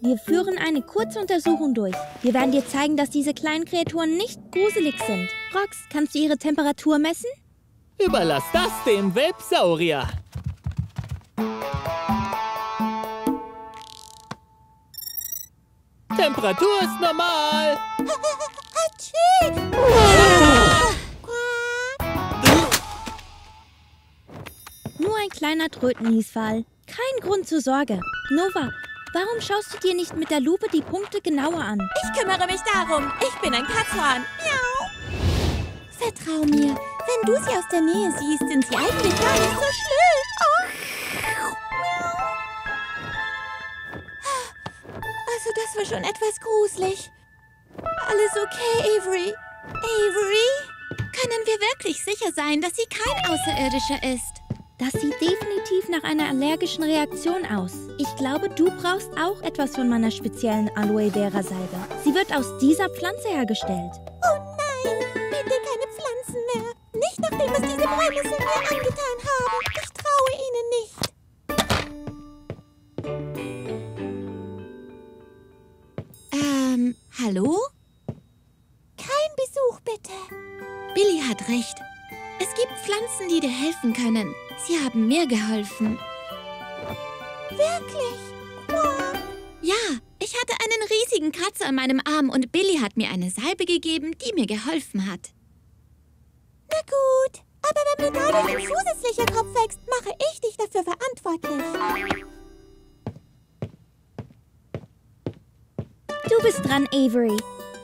Wir führen eine kurze Untersuchung durch. Wir werden dir zeigen, dass diese kleinen Kreaturen nicht gruselig sind. Rox, kannst du ihre Temperatur messen? Überlass das dem Welpsaurier. Temperatur ist normal. Nur ein kleiner Trötenniesfall. Kein Grund zur Sorge. Nova, warum schaust du dir nicht mit der Lupe die Punkte genauer an? Ich kümmere mich darum. Ich bin ein Katzhorn. Miau. Vertrau mir. Wenn du sie aus der Nähe siehst, sind sie eigentlich gar nicht so schlimm. Also das war schon etwas gruselig. Alles okay, Avery? Avery? Können wir wirklich sicher sein, dass sie kein Außerirdischer ist? Das sieht definitiv nach einer allergischen Reaktion aus. Ich glaube, du brauchst auch etwas von meiner speziellen Aloe Vera Salbe. Sie wird aus dieser Pflanze hergestellt. Oh nein, bitte keine Pflanzen mehr. Nicht nachdem, was diese Brennnesseln mir angetan haben. Ich traue ihnen nicht. Hallo? Kein Besuch, bitte. Billy hat recht. Es gibt Pflanzen, die dir helfen können. Sie haben mir geholfen. Wirklich? Wow. Ja, ich hatte einen riesigen Kratzer an meinem Arm und Billy hat mir eine Salbe gegeben, die mir geholfen hat. Na gut, aber wenn mir dadurch ein zusätzlicher Kopf wächst, mache ich dich dafür verantwortlich. Du bist dran, Avery.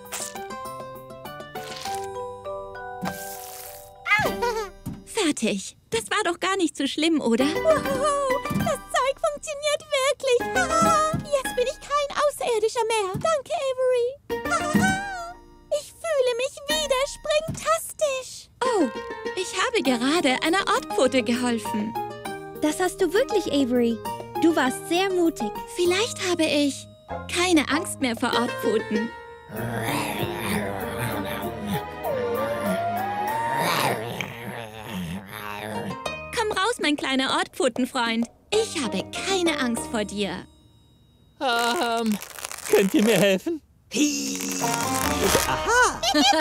Fertig. Das war doch gar nicht so schlimm, oder? Wow, das Zeug funktioniert wirklich. Jetzt bin ich kein Außerirdischer mehr. Danke, Avery. Ich fühle mich wieder springtastisch. Oh, ich habe gerade einer Ortpfote geholfen. Das hast du wirklich, Avery. Du warst sehr mutig. Vielleicht habe ich keine Angst mehr vor Ortpfoten. Komm raus, mein kleiner Ortpfotenfreund. Ich habe keine Angst vor dir. Könnt ihr mir helfen? Aha!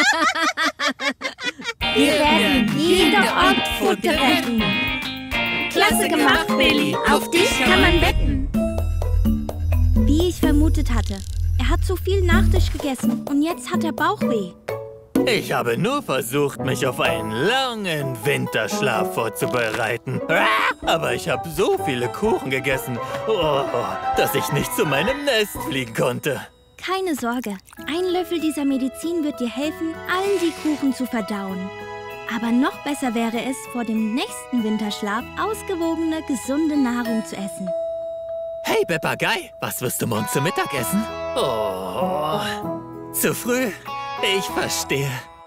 Wir werden jede Ortpfote retten. Klasse gemacht, Billy. Auf dich kann man wetten. Wie ich vermutet hatte. Er hat zu viel Nachtisch gegessen und jetzt hat er Bauchweh. Ich habe nur versucht, mich auf einen langen Winterschlaf vorzubereiten. Aber ich habe so viele Kuchen gegessen, dass ich nicht zu meinem Nest fliegen konnte. Keine Sorge. Ein Löffel dieser Medizin wird dir helfen, all die Kuchen zu verdauen. Aber noch besser wäre es, vor dem nächsten Winterschlaf ausgewogene, gesunde Nahrung zu essen. Hey, Papagei, was wirst du morgen zum Mittag essen? Oh, zu früh? Ich verstehe.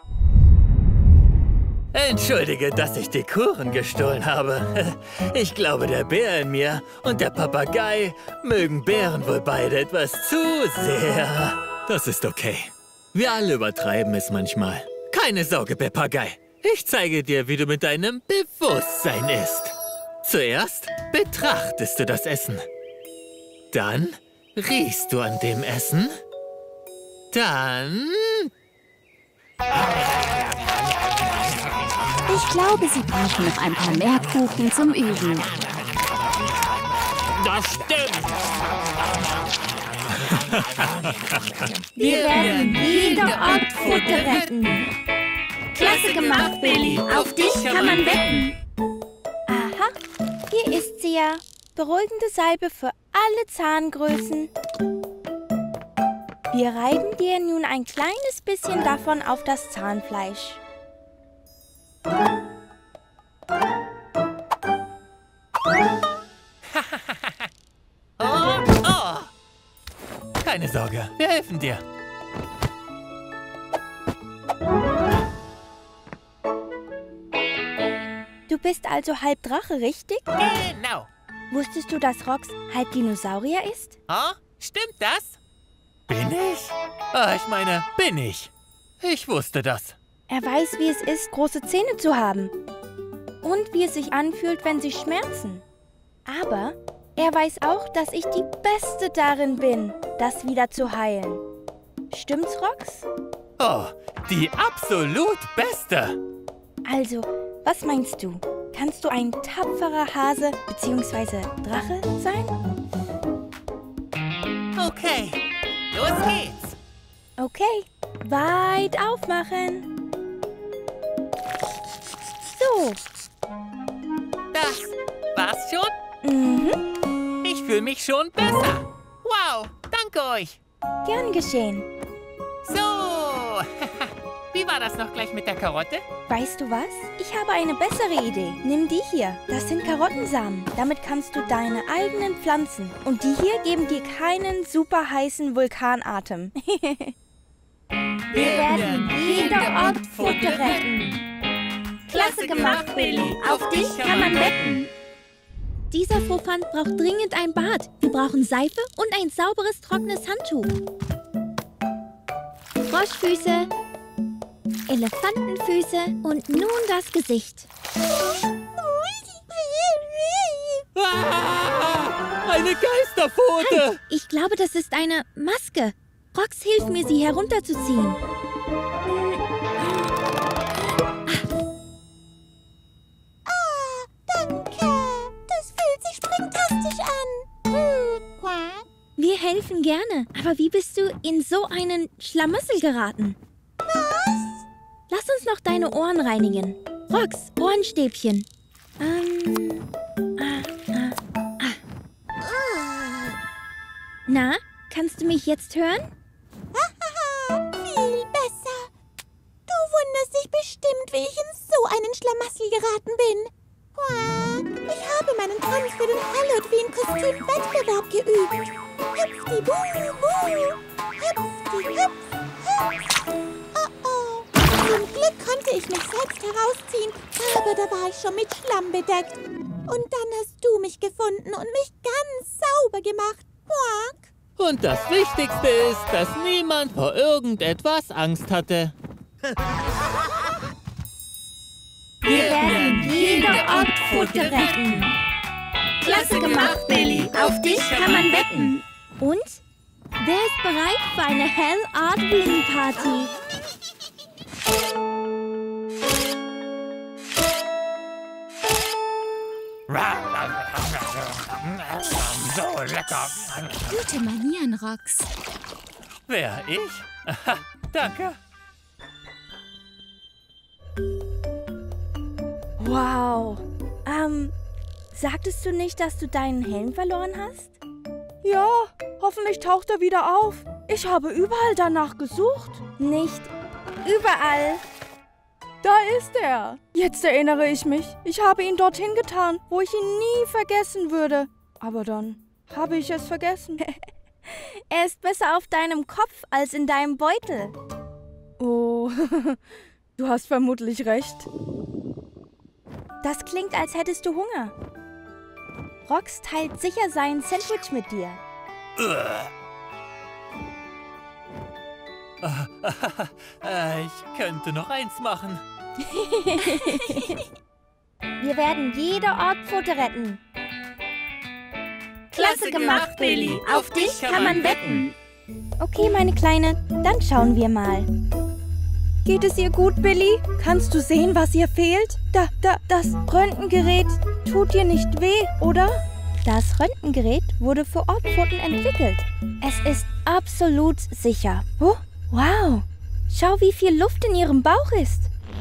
Entschuldige, dass ich die Kuchen gestohlen habe. Ich glaube, der Bär in mir und der Papagei mögen Bären wohl beide etwas zu sehr. Das ist okay. Wir alle übertreiben es manchmal. Keine Sorge, Papagei. Ich zeige dir, wie du mit deinem Bewusstsein isst. Zuerst betrachtest du das Essen. Dann riechst du an dem Essen. Dann... Ich glaube, Sie brauchen noch ein paar mehr Kuchen zum Üben. Das stimmt. Wir werden jede Ortpfote retten. Klasse gemacht, Billy. Auf dich kann man wetten. Aha, hier ist sie ja. Beruhigende Salbe für alle Zahngrößen. Wir reiben dir nun ein kleines bisschen davon auf das Zahnfleisch. Keine Sorge, wir helfen dir. Du bist also halb Drache, richtig? Genau. Wusstest du, dass Rox halb Dinosaurier ist? Stimmt das? Bin ich? Ich meine, bin ich. Ich wusste das. Er weiß, wie es ist, große Zähne zu haben. Und wie es sich anfühlt, wenn sie schmerzen. Aber Er weiß auch, dass ich die Beste darin bin, das wieder zu heilen. Stimmt's, Rox? Oh, die absolut Beste. Also, was meinst du? Kannst du ein tapferer Hase bzw. Drache sein? Okay, los geht's. Okay, weit aufmachen. So. Das war's schon? Mhm. Ich fühle mich schon besser. Wow, danke euch. Gern geschehen. So, wie war das noch gleich mit der Karotte? Weißt du was? Ich habe eine bessere Idee. Nimm die hier. Das sind Karottensamen. Damit kannst du deine eigenen pflanzen. Und die hier geben dir keinen super heißen Vulkanatem. Wir werden jede Ortspfote retten. Klasse gemacht, Billy. Auf dich kann man wetten. Dieser Frohfant braucht dringend ein Bad. Wir brauchen Seife und ein sauberes, trockenes Handtuch. Froschfüße, Elefantenfüße und nun das Gesicht. Ah, eine Geisterpfote! Halt, ich glaube, das ist eine Maske. Rox, hilf mir, sie herunterzuziehen. Danke. Das fühlt sich springtastisch an. Wir helfen gerne. Aber wie bist du in so einen Schlamassel geraten? Was? Lass uns noch deine Ohren reinigen. Rox, Ohrenstäbchen. Na, kannst du mich jetzt hören? Viel besser. Du wunderst dich bestimmt, wie ich in so einen Schlamassel geraten bin. Ich habe meinen Tanz für den Halloween-Kostüm-Wettbewerb geübt. Hüpfdi, buh, buh. Hüpfdi, hüpf, hüpf. Oh. Zum Glück konnte ich mich selbst herausziehen, aber da war ich schon mit Schlamm bedeckt. Und dann hast du mich gefunden und mich ganz sauber gemacht. Quack. Und das Wichtigste ist, dass niemand vor irgendetwas Angst hatte. Wir werden jede Ortspfote retten. Klasse gemacht, Billy. Auf dich kann man wetten. Und? Wer ist bereit für eine Hell Art Wing Party? So lecker. Gute Manieren, Rox. Wer, ich? Aha, danke. Wow. Sagtest du nicht, dass du deinen Helm verloren hast? Ja, hoffentlich taucht er wieder auf. Ich habe überall danach gesucht. Nicht überall. Da ist er. Jetzt erinnere ich mich. Ich habe ihn dorthin getan, wo ich ihn nie vergessen würde. Aber dann habe ich es vergessen. Er ist besser auf deinem Kopf als in deinem Beutel. Oh, du hast vermutlich recht. Das klingt, als hättest du Hunger. Rox teilt sicher sein Sandwich mit dir. Ich könnte noch eins machen. Wir werden jede Ortspfote retten. Klasse gemacht, Billy. Auf dich kann man wetten. Okay, meine Kleine, dann schauen wir mal. Geht es ihr gut, Billy? Kannst du sehen, was ihr fehlt? Das Röntgengerät tut dir nicht weh, oder? Das Röntgengerät wurde für Ortspfoten entwickelt. Es ist absolut sicher. Oh, wow. Schau, wie viel Luft in ihrem Bauch ist.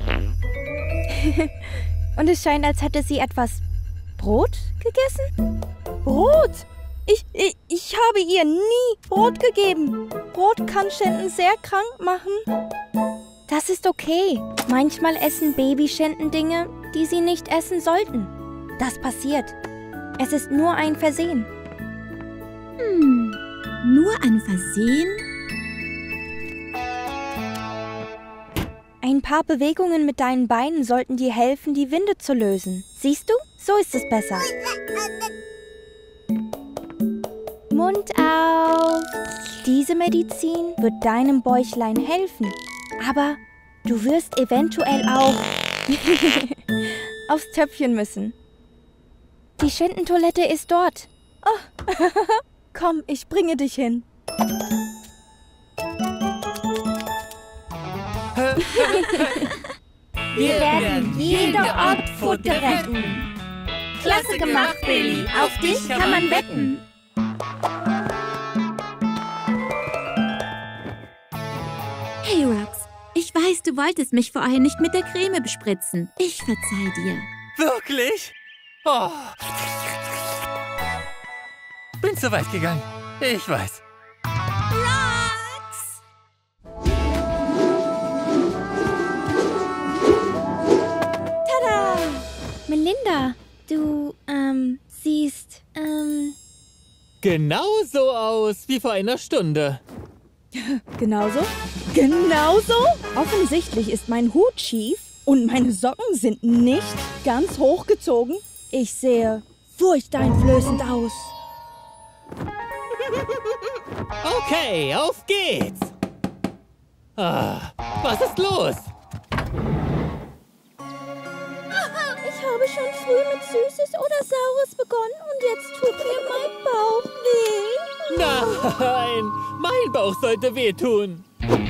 Und es scheint, als hätte sie etwas Brot gegessen? Brot? Ich habe ihr nie Brot gegeben. Brot kann Schenten sehr krank machen. Das ist okay. Manchmal essen Babyschenten Dinge, die sie nicht essen sollten. Das passiert. Es ist nur ein Versehen. Nur ein Versehen? Ein paar Bewegungen mit deinen Beinen sollten dir helfen, die Winde zu lösen. Siehst du? So ist es besser. Mund auf. Diese Medizin wird deinem Bäuchlein helfen. Aber du wirst eventuell auch aufs Töpfchen müssen. Die Schententoilette ist dort. Komm, ich bringe dich hin. Wir werden jede Ortpfote retten. Klasse gemacht, Billy. Auf dich kann man wetten. Hey, Rox. Ich weiß, du wolltest mich vorher nicht mit der Creme bespritzen. Ich verzeih dir. Wirklich? Oh. Bin zu weit gegangen. Ich weiß. Rox! Tada! Melinda, du, siehst, Genau so aus wie vor einer Stunde. Genauso? Genauso? Offensichtlich ist mein Hut schief und meine Socken sind nicht ganz hochgezogen. Ich sehe furchteinflößend aus. Okay, auf geht's. Ah, was ist los? ich habe schon früh mit Süßes oder Saures begonnen und jetzt tut mir mein Bauch weh. Nein, mein Bauch sollte wehtun.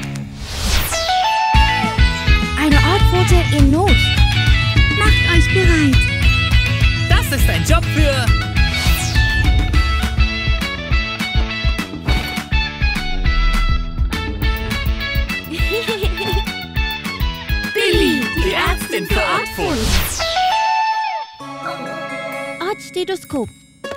Eine Ortpfote in Not. Macht euch bereit. Das ist ein Job für... Billy, die Ärztin für Ortpfoten. Ortsstethoskop.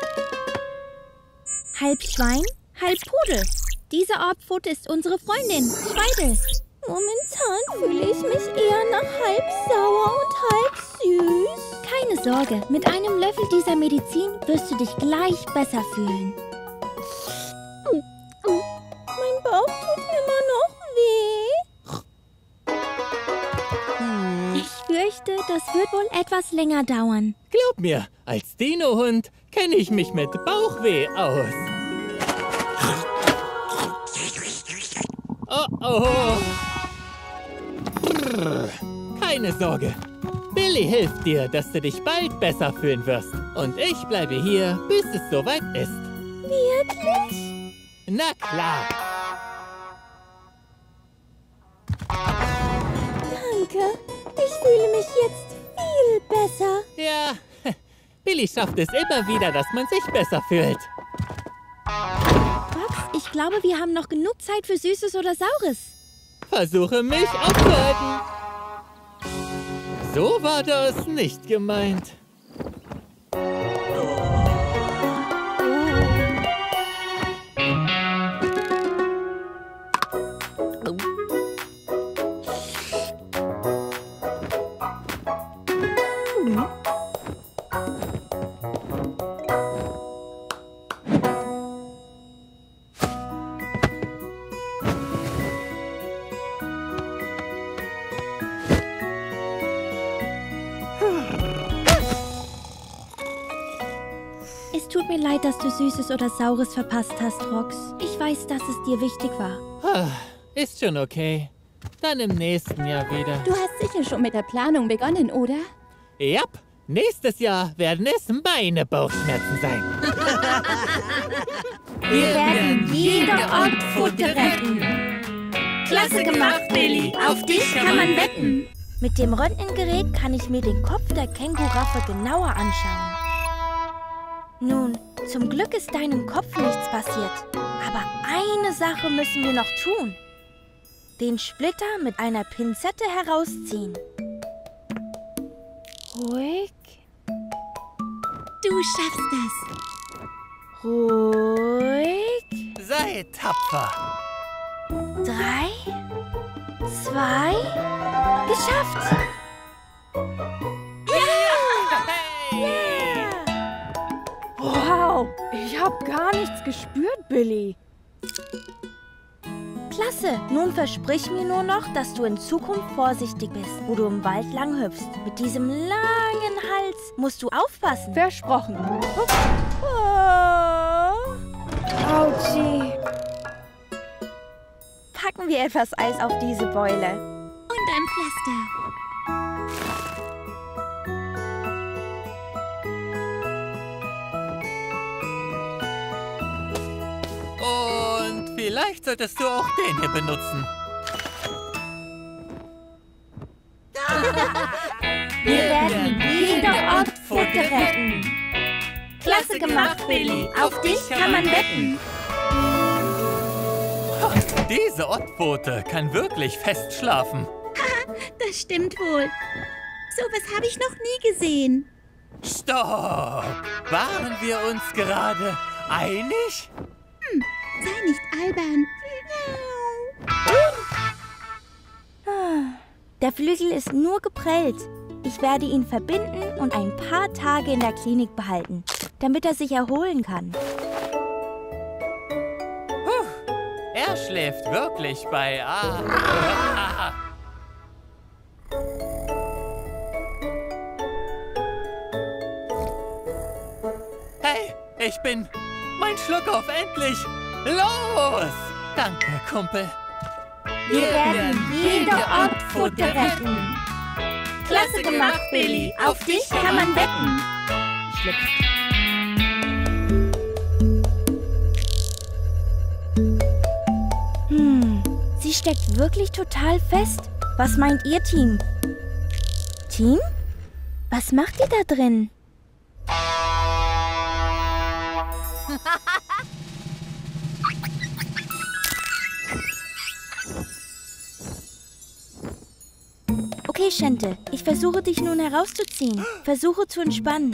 Halb Schwein, halb Pudel. Diese Ortpfote ist unsere Freundin, Schweidel. Momentan fühle ich mich eher nach halb sauer und halb süß. Keine Sorge, mit einem Löffel dieser Medizin wirst du dich gleich besser fühlen. Mein Bauch tut immer noch weh. Ich fürchte, das wird wohl etwas länger dauern. Glaub mir, als Dino-Hund kenne ich mich mit Bauchweh aus. Oh oh. Keine Sorge. Billy hilft dir, dass du dich bald besser fühlen wirst. Und ich bleibe hier, bis es soweit ist. Wirklich? Na klar. Danke. Ich fühle mich jetzt viel besser. Ja, Billy schafft es immer wieder, dass man sich besser fühlt. Rox, ich glaube, wir haben noch genug Zeit für Süßes oder Saures. Versuche mich aufzuhalten. So war das nicht gemeint. Es tut mir leid, dass du Süßes oder Saures verpasst hast, Rox. Ich weiß, dass es dir wichtig war. Ist schon okay. Dann im nächsten Jahr wieder. Du hast sicher schon mit der Planung begonnen, oder? Jap, nächstes Jahr werden es meine Bauchschmerzen sein. Wir werden jede Ortpfote retten. Klasse gemacht, Billy. Auf dich kann man wetten. Mit dem Röntgengerät kann ich mir den Kopf der Känguraffe genauer anschauen. Nun, zum Glück ist deinem Kopf nichts passiert. Aber eine Sache müssen wir noch tun. Den Splitter mit einer Pinzette herausziehen. Ruhig. Du schaffst das. Ruhig. Sei tapfer. 3, 2, geschafft! Wow, ich habe gar nichts gespürt, Billy. Klasse, nun versprich mir nur noch, dass du in Zukunft vorsichtig bist, wo du im Wald lang hüpfst. Mit diesem langen Hals musst du aufpassen. Versprochen. Oh. Autschi. Packen wir etwas Eis auf diese Beule. Und ein Pflaster. Vielleicht solltest du auch den hier benutzen. Wir werden jede Ortpfote retten. Klasse gemacht, Billy. Auf dich kann man wetten. Diese Ottpfote kann wirklich fest schlafen. Das stimmt wohl. Sowas habe ich noch nie gesehen. Stopp! Waren wir uns gerade einig? Sei nicht albern. Der Flügel ist nur geprellt. Ich werde ihn verbinden und ein paar Tage in der Klinik behalten, damit er sich erholen kann. Er schläft wirklich bei Hey, ich bin... Mein Schluckauf, endlich! Los! Danke, Kumpel. Wir werden jede Ortpfote retten. Klasse gemacht, Billy. Auf dich kann man wetten. Schlüpf. Sie steckt wirklich total fest. Was meint ihr, Team? Team? Was macht ihr da drin? Okay, Shente, ich versuche dich nun herauszuziehen. Versuche zu entspannen.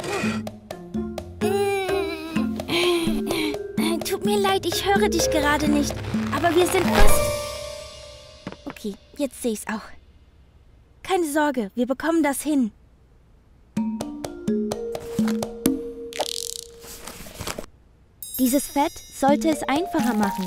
Tut mir leid, ich höre dich gerade nicht. Aber wir sind fast... Okay, jetzt sehe ich's auch. Keine Sorge, wir bekommen das hin. Dieses Fett sollte es einfacher machen.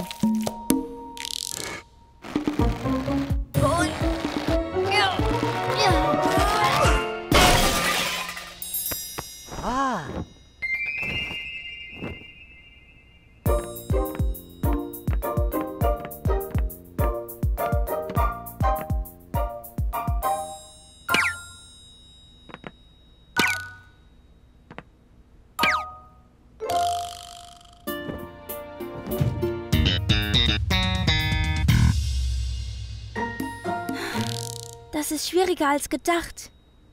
Das ist schwieriger als gedacht.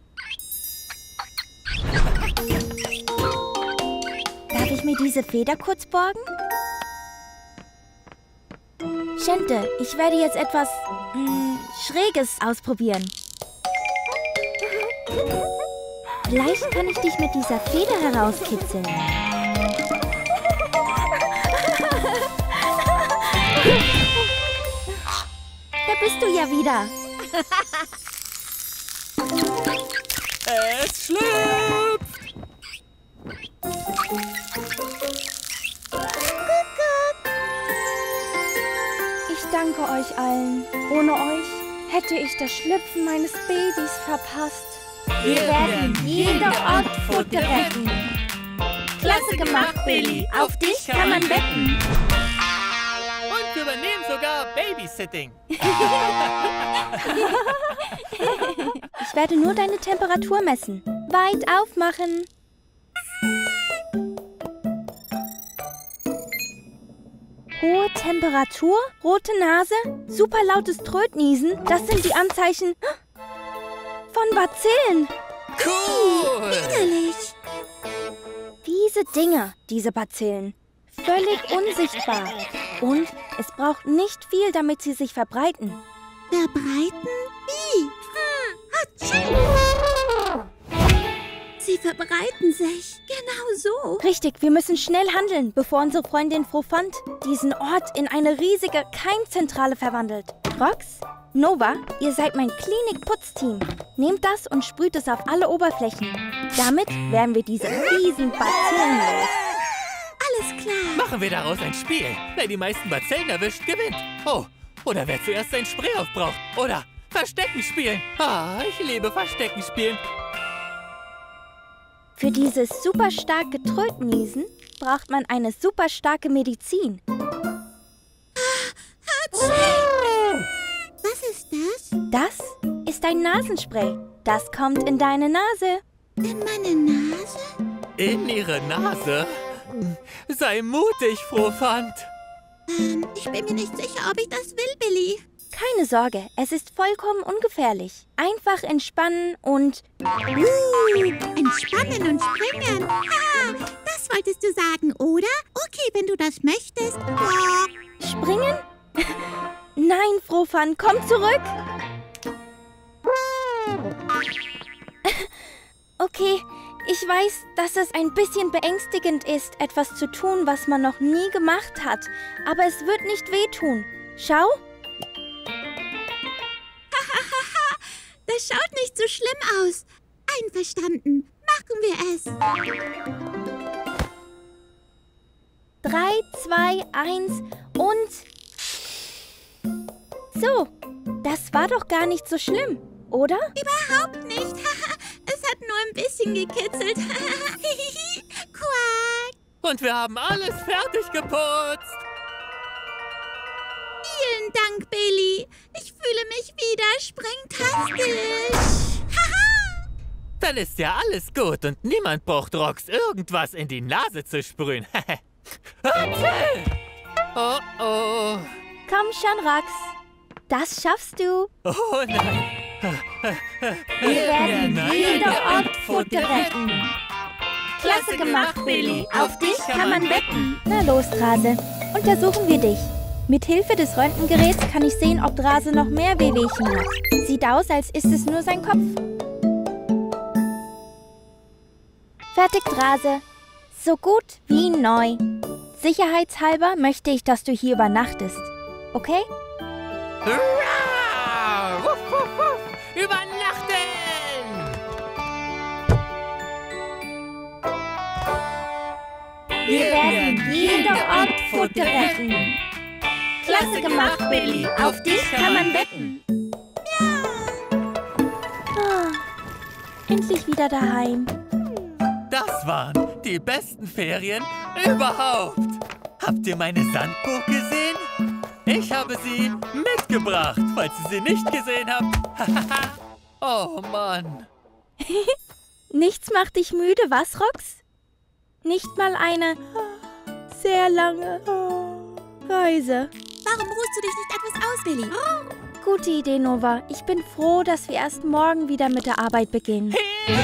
Darf ich mir diese Feder kurz borgen? Shente, ich werde jetzt etwas Schräges ausprobieren. Vielleicht kann ich dich mit dieser Feder herauskitzeln. Da bist du ja wieder. Es schlüpft! Ich danke euch allen. Ohne euch hätte ich das Schlüpfen meines Babys verpasst. Wir werden jede Ortpfote retten. Klasse gemacht, Billy. Auf dich kann man wetten. Und wir übernehmen sogar Babysitting. Ich werde nur deine Temperatur messen. Weit aufmachen. Hohe Temperatur, rote Nase, super lautes Trötniesen. Das sind die Anzeichen von Bazillen. Cool! Widerlich. Diese Dinger, diese Bazillen, völlig unsichtbar. Und es braucht nicht viel, damit sie sich verbreiten. Verbreiten? Wie? Hatsching. Sie verbreiten sich. Genau so. Richtig, wir müssen schnell handeln, bevor unsere Freundin Frofant diesen Ort in eine riesige Keimzentrale verwandelt. Rox, Nova, ihr seid mein Klinik-Putzteam. Nehmt das und sprüht es auf alle Oberflächen. Damit werden wir diese riesen Bazillen los. Alles klar. Machen wir daraus ein Spiel. Wer die meisten Bazillen erwischt, gewinnt. Oh, oder wer zuerst sein Spray aufbraucht. Oder Verstecken spielen. Ich liebe Verstecken spielen. Für dieses super starke Trötniesen braucht man eine super starke Medizin. Was ist das? Das ist ein Nasenspray. Das kommt in deine Nase. In meine Nase? In ihre Nase? Sei mutig, Frofant. Ich bin mir nicht sicher, ob ich das will, Billy. Keine Sorge, es ist vollkommen ungefährlich. Einfach entspannen und... Entspannen und springen. Haha, das wolltest du sagen, oder? Okay, wenn du das möchtest. Ja. Springen? Nein, Frohfan, komm zurück! Okay, ich weiß, dass es ein bisschen beängstigend ist, etwas zu tun, was man noch nie gemacht hat. Aber es wird nicht wehtun. Schau. Das schaut nicht so schlimm aus. Einverstanden. Machen wir es. 3, 2, 1 und... So, das war doch gar nicht so schlimm, oder? Überhaupt nicht. Es hat nur ein bisschen gekitzelt. Quack. Und wir haben alles fertig geputzt. Vielen Dank, Billy. Ich fühle mich wieder springtastisch. Haha. Dann ist ja alles gut und niemand braucht Rox irgendwas in die Nase zu sprühen. Oh, oh. Komm schon, Rox. Das schaffst du. Oh nein. Wir werden jeder Ort Futter retten. Klasse gemacht, Billy. Auf dich kann man wetten. Na los, Drase. Untersuchen wir dich. Mit Hilfe des Röntgengeräts kann ich sehen, ob Drase noch mehr Wehwehchen hat. Sieht aus, als ist es nur sein Kopf. Fertig, Drase. So gut wie neu. Sicherheitshalber möchte ich, dass du hier übernachtest. Okay? Hurra! Wuff, wuff, wuff. Übernachten! Wir werden jeder Ort Futter retten. Klasse gemacht, Billy. Auf dich kann man wetten. Ah, endlich wieder daheim. Das waren die besten Ferien überhaupt. Habt ihr meine Sandburg gesehen? Ich habe sie mitgebracht, falls ihr sie nicht gesehen habt. Oh Mann. Nichts macht dich müde, was, Rox? Nicht mal eine sehr lange Reise. Warum ruhst du dich nicht etwas aus, Billy? Gute Idee, Nova. Ich bin froh, dass wir erst morgen wieder mit der Arbeit beginnen.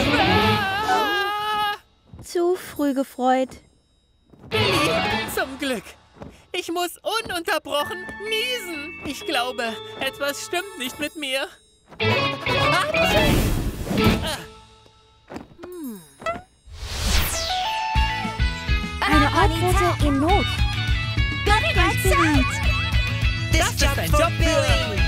Zu früh gefreut. Billy, zum Glück. Ich muss ununterbrochen niesen. Ich glaube, etwas stimmt nicht mit mir. Eine Ortfutter in Not. Ganz bereit. Das ist ein Job, Billy.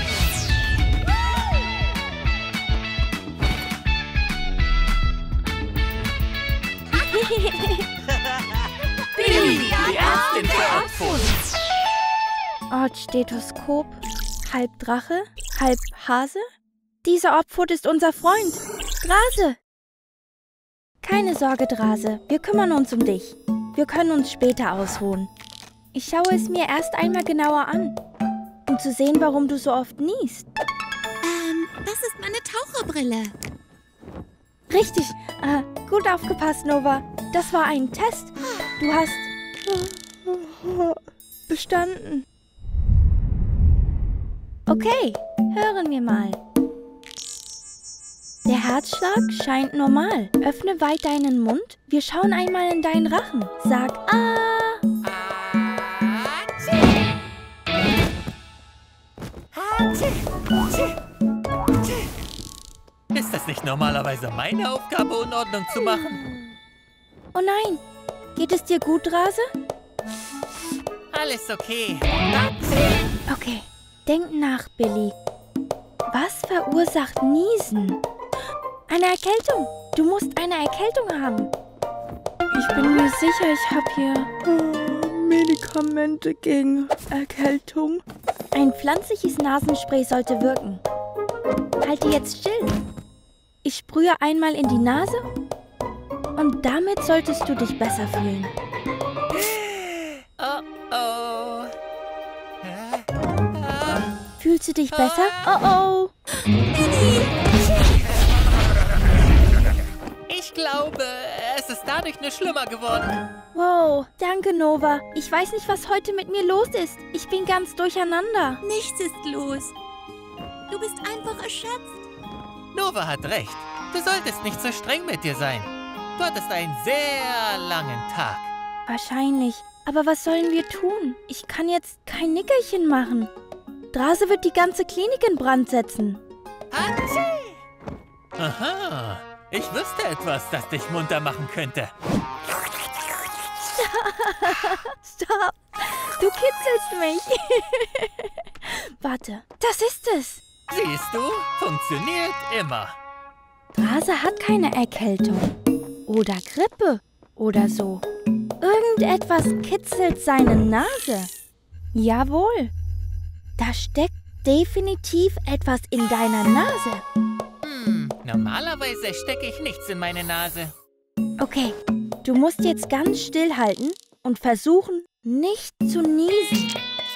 Billy, die Ärztin für Ortfuß. Ortsstethoskop, halb Drache, halb Hase? Dieser Ortfut ist unser Freund, Drase. Keine Sorge, Drase, wir kümmern uns um dich. Wir können uns später ausruhen. Ich schaue es mir erst einmal genauer an, um zu sehen, warum du so oft niest. Das ist meine Taucherbrille. Richtig, gut aufgepasst, Nova. Das war ein Test. Du hast bestanden. Okay, hören wir mal. Der Herzschlag scheint normal. Öffne weit deinen Mund. Wir schauen einmal in deinen Rachen. Sag Ah. Ist das nicht normalerweise meine Aufgabe, Unordnung zu machen? Oh nein, geht es dir gut, Drase? Alles okay. Okay, denk nach, Billy. Was verursacht Niesen? Eine Erkältung. Du musst eine Erkältung haben. Ich bin mir sicher, ich habe hier Medikamente gegen Erkältung. Ein pflanzliches Nasenspray sollte wirken. Halte jetzt still. Ich sprühe einmal in die Nase und damit solltest du dich besser fühlen. Oh oh. Fühlst du dich besser? Oh oh. Ich glaube, es ist dadurch nur schlimmer geworden. Wow, danke, Nova. Ich weiß nicht, was heute mit mir los ist. Ich bin ganz durcheinander. Nichts ist los. Du bist einfach erschöpft. Nova hat recht. Du solltest nicht so streng mit dir sein. Du hattest einen sehr langen Tag. Wahrscheinlich. Aber was sollen wir tun? Ich kann jetzt kein Nickerchen machen. Drase wird die ganze Klinik in Brand setzen. Aha, ich wüsste etwas, das dich munter machen könnte. Stopp! Du kitzelst mich. Warte, das ist es. Siehst du, funktioniert immer. Drase hat keine Erkältung. Oder Grippe. Oder so. Irgendetwas kitzelt seine Nase. Jawohl. Da steckt definitiv etwas in deiner Nase. Normalerweise stecke ich nichts in meine Nase. Okay, du musst jetzt ganz stillhalten und versuchen, nicht zu niesen.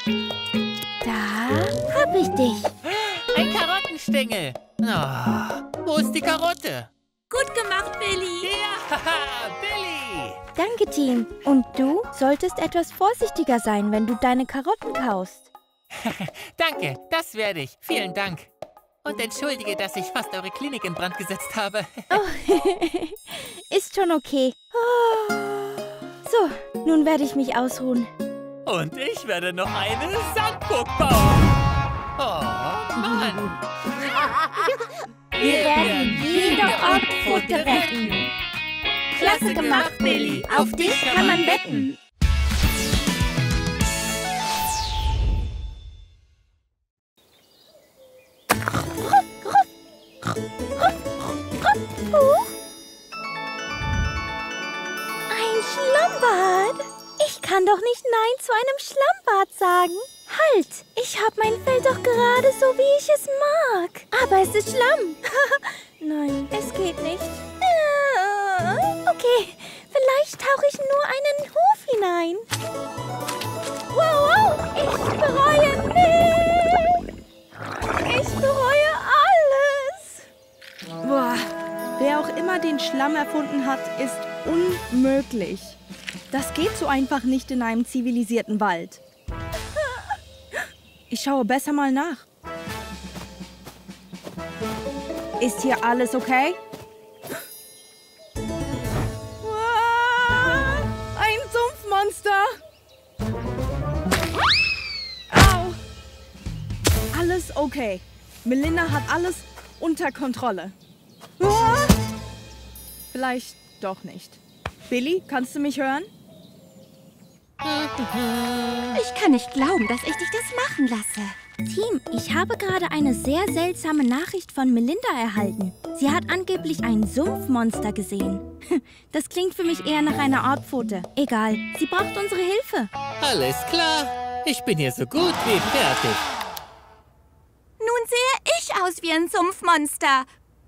Da hab ich dich. Ein Karottenstängel. Oh, wo ist die Karotte? Gut gemacht, Billy. Ja, Billy. Danke, Team. Und du solltest etwas vorsichtiger sein, wenn du deine Karotten kaust. Danke, das werde ich. Vielen Dank. Und entschuldige, dass ich fast eure Klinik in Brand gesetzt habe. Oh, ist schon okay. Oh. So, nun werde ich mich ausruhen. Und ich werde noch eine Sandburg bauen. Oh, Mann. Wir werden jede Ortpfote retten. Klasse gemacht, Billy. Auf dich kann man wetten. Ein Schlammbad? Ich kann doch nicht Nein zu einem Schlammbad sagen. Halt, ich habe mein Fell doch gerade so, wie ich es mag. Aber es ist Schlamm. Nein, es geht nicht. Okay, vielleicht tauche ich nur einen Hof hinein. Wow, ich bereue nichts. Ich bereue alles. Boah, wer auch immer den Schlamm erfunden hat, ist unmöglich. Das geht so einfach nicht in einem zivilisierten Wald. Ich schaue besser mal nach. Ist hier alles okay? Ein Sumpfmonster! Au! Alles okay. Melinda hat alles unter Kontrolle. Vielleicht doch nicht. Billy, kannst du mich hören? Ich kann nicht glauben, dass ich dich das machen lasse. Team, ich habe gerade eine sehr seltsame Nachricht von Melinda erhalten. Sie hat angeblich ein Sumpfmonster gesehen. Das klingt für mich eher nach einer Ortpfote. Egal, sie braucht unsere Hilfe. Alles klar. Ich bin hier so gut wie fertig. Nun sehe ich aus wie ein Sumpfmonster.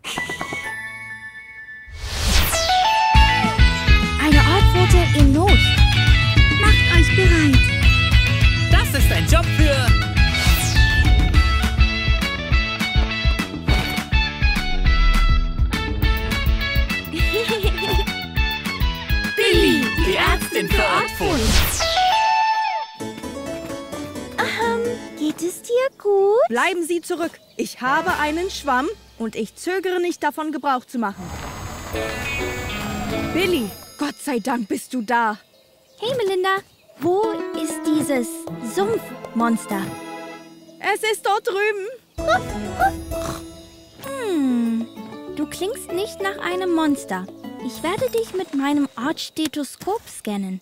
Eine Ortpfote in Not. Macht euch bereit. Das ist ein Job für... Billy, die Ärztin für Ortpfoten. Geht es dir gut? Bleiben Sie zurück. Ich habe einen Schwamm und ich zögere nicht davon, Gebrauch zu machen. Billy, Gott sei Dank bist du da. Hey Melinda, wo ist dieses Sumpfmonster? Es ist dort drüben. Du klingst nicht nach einem Monster. Ich werde dich mit meinem Ortsstethoskop scannen.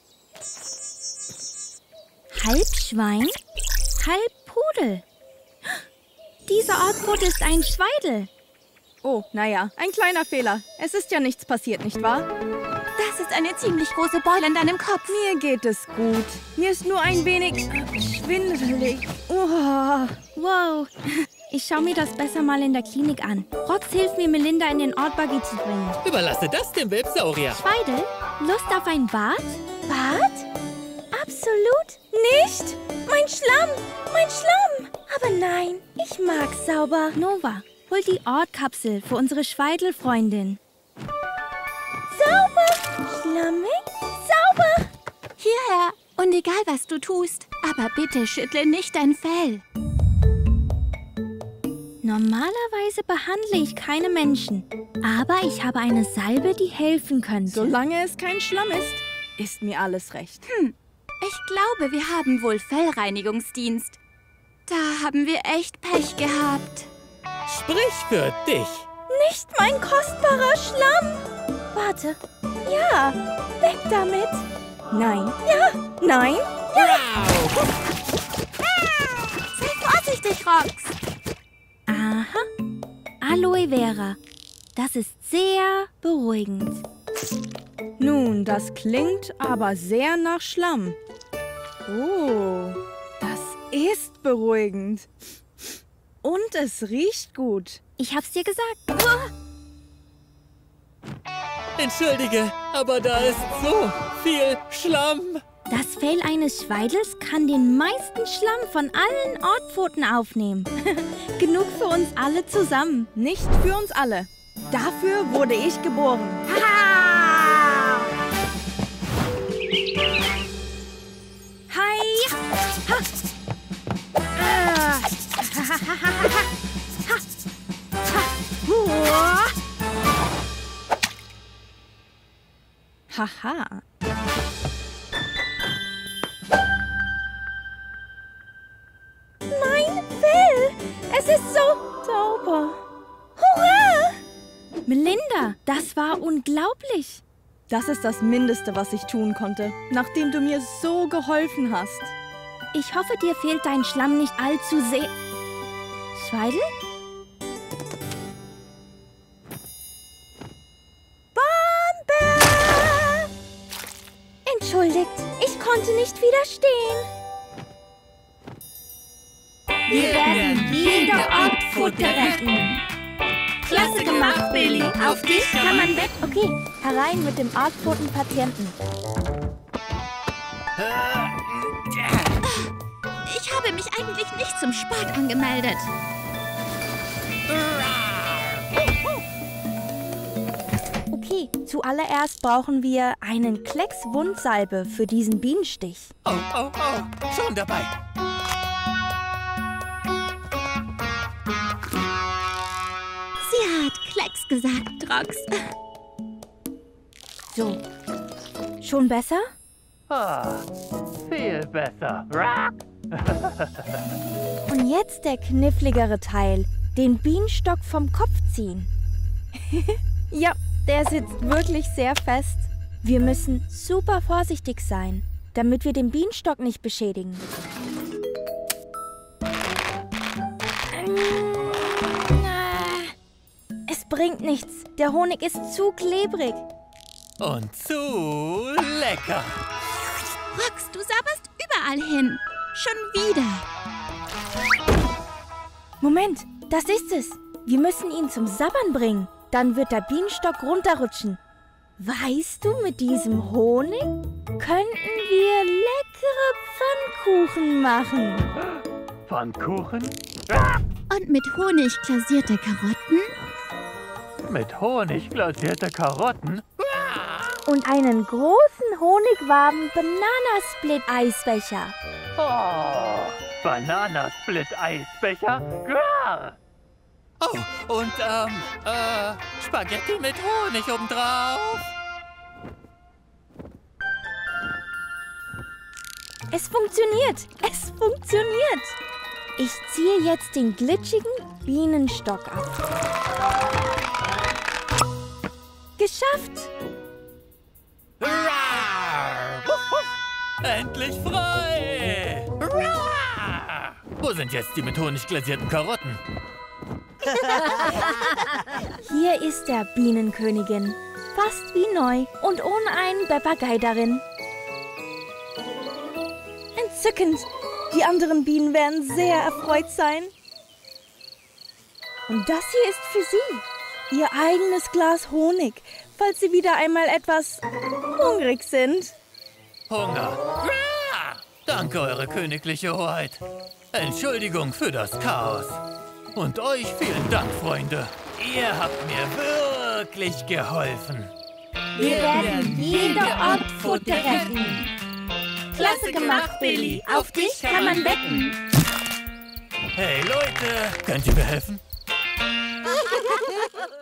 Halb Schwein, halb Pudel. Dieser Ortpfote ist ein Schweidel. Oh, naja, ein kleiner Fehler. Es ist ja nichts passiert, nicht wahr? Das ist eine ziemlich große Beule in deinem Kopf. Mir geht es gut. Mir ist nur ein wenig schwindelig. Oh. Wow, ich schaue mir das besser mal in der Klinik an. Rox hilft mir, Melinda in den Ortbuggy zu bringen. Überlasse das dem Websaurier. Schweidel, Lust auf ein Bad? Bad? Absolut nicht. Mein Schlamm, mein Schlamm. Aber nein, ich mag's sauber. Nova, hol die Ortkapsel für unsere Schweidelfreundin. Sauber, Schlammig, sauber. Hierher. Und egal, was du tust, aber bitte schüttle nicht dein Fell. Normalerweise behandle ich keine Menschen, aber ich habe eine Salbe, die helfen könnte. Solange es kein Schlamm ist mir alles recht. Ich glaube, wir haben wohl Fellreinigungsdienst. Da haben wir echt Pech gehabt. Sprich für dich. Nicht mein kostbarer Schlamm. Warte. Ja, weg damit. Nein. Ja, nein. Sei vorsichtig, Rox. Aha. Aloe Vera. Das ist sehr beruhigend. Nun, das klingt aber sehr nach Schlamm. Oh, das ist beruhigend. Und es riecht gut. Ich hab's dir gesagt. Entschuldige, aber da ist so viel Schlamm. Das Fell eines Schweidels kann den meisten Schlamm von allen Ortpfoten aufnehmen. Genug für uns alle zusammen, nicht für uns alle. Dafür wurde ich geboren. Hi! Ha! Haha. Mein Fell! Es ist so Sauber. Hurra! Melinda, das war unglaublich. Das ist das Mindeste, was ich tun konnte, nachdem du mir so geholfen hast. Ich hoffe, dir fehlt dein Schlamm nicht allzu sehr. Schweidel? Bombe! Entschuldigt, ich konnte nicht widerstehen. Wir werden jede Ortpfote retten. Klasse gemacht, Billy. Auf dich kann man wetten. Okay, herein mit dem Ortpfoten-Patienten. Ich habe mich eigentlich nicht zum Sport angemeldet. Okay, zuallererst brauchen wir einen Klecks Wundsalbe für diesen Bienenstich. Oh, oh, oh, schon dabei. Sie hat Klecks gesagt, Rox. So, schon besser? Viel besser. Und jetzt der kniffligere Teil, den Bienenstock vom Kopf ziehen. Ja, der sitzt wirklich sehr fest. Wir müssen super vorsichtig sein, damit wir den Bienenstock nicht beschädigen. Es bringt nichts. Der Honig ist zu klebrig. Und zu lecker. Rox, du sabberst überall hin. Schon wieder. Moment, das ist es. Wir müssen ihn zum Sabbern bringen. Dann wird der Bienenstock runterrutschen. Weißt du, mit diesem Honig könnten wir leckere Pfannkuchen machen. Pfannkuchen? Und mit Honig glasierte Karotten? Mit Honig glasierte Karotten? Und einen großen honigwarmen Bananasplit-Eisbecher. Oh, Bananasplit-Eisbecher? Oh, und, Spaghetti mit Honig obendrauf. Es funktioniert! Es funktioniert! Ich ziehe jetzt den glitschigen Bienenstock ab. Geschafft! Endlich frei! Wo sind jetzt die mit Honig glasierten Karotten? Hier ist der Bienenkönigin. Fast wie neu und ohne einen Papagei darin. Entzückend. Die anderen Bienen werden sehr erfreut sein. Und das hier ist für Sie. Ihr eigenes Glas Honig, falls Sie wieder einmal etwas hungrig sind. Hunger. Danke, Eure königliche Hoheit. Entschuldigung für das Chaos. Und euch vielen Dank, Freunde. Ihr habt mir wirklich geholfen. Wir werden jede Ortpfote retten. Klasse gemacht, Billy. Auf dich kann man wetten. Hey Leute, könnt ihr mir helfen?